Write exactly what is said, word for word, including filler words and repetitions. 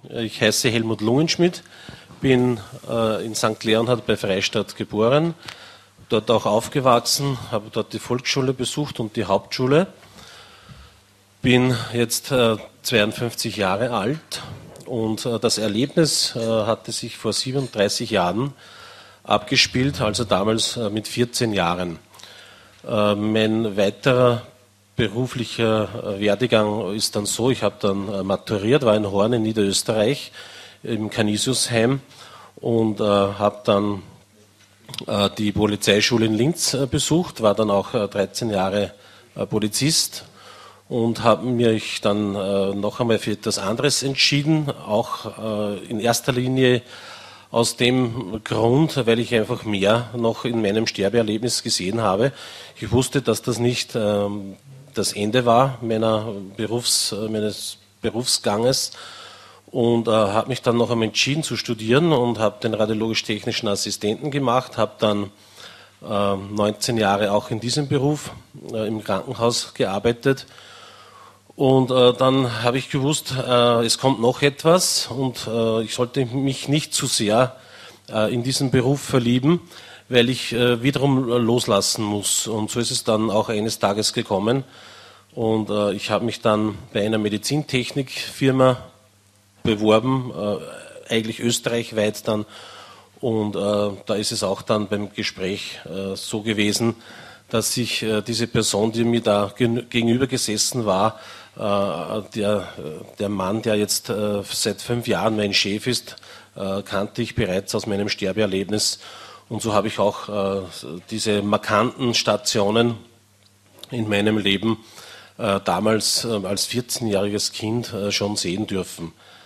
Ich heiße Helmut Lungenschmidt, bin äh, in Sankt Leonhard bei Freistadt geboren, dort auch aufgewachsen, habe dort die Volksschule besucht und die Hauptschule. Bin jetzt äh, zweiundfünfzig Jahre alt und äh, das Erlebnis äh, hatte sich vor siebenunddreißig Jahren abgespielt, also damals äh, mit vierzehn Jahren. Äh, mein weiterer beruflicher äh, Werdegang ist dann so, ich habe dann äh, maturiert, war in Horn in Niederösterreich im Canisiusheim und äh, habe dann äh, die Polizeischule in Linz äh, besucht, war dann auch äh, dreizehn Jahre äh, Polizist und habe mich dann äh, noch einmal für etwas anderes entschieden, auch äh, in erster Linie aus dem Grund, weil ich einfach mehr noch in meinem Sterbeerlebnis gesehen habe. Ich wusste, dass das nicht ähm, das Ende war meiner Berufs-, meines Berufsganges und äh, habe mich dann noch einmal entschieden zu studieren und habe den radiologisch-technischen Assistenten gemacht, habe dann äh, neunzehn Jahre auch in diesem Beruf äh, im Krankenhaus gearbeitet. Und äh, dann habe ich gewusst, äh, es kommt noch etwas und äh, ich sollte mich nicht zu sehr äh, in diesen Beruf verlieben, weil ich äh, wiederum loslassen muss. Und so ist es dann auch eines Tages gekommen. Und äh, ich habe mich dann bei einer Medizintechnikfirma beworben, äh, eigentlich österreichweit dann. Und äh, da ist es auch dann beim Gespräch äh, so gewesen, dass sich äh, diese Person, die mir da gegenüber gesessen war, äh, der, der Mann, der jetzt äh, seit fünf Jahren mein Chef ist, äh, kannte ich bereits aus meinem Sterbeerlebnis. Und so habe ich auch äh, diese markanten Stationen in meinem Leben äh, damals äh, als vierzehnjähriges Kind äh, schon sehen dürfen.